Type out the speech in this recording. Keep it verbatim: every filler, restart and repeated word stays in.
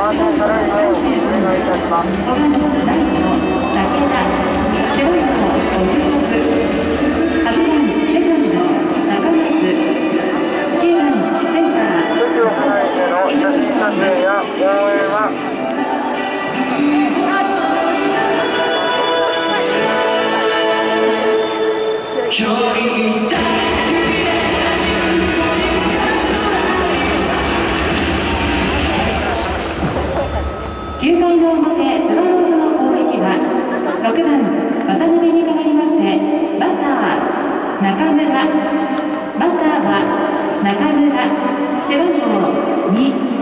番の第五、武田、背番号ごじゅうろく、はちばんセカンド、中松、きゅうばんセンター、 席を離れての写真撮影や応援は距離だきゅうかいの表、スワローズの攻撃はろくばん渡辺に代わりましてバッター中村、バッターは中村、背番号に。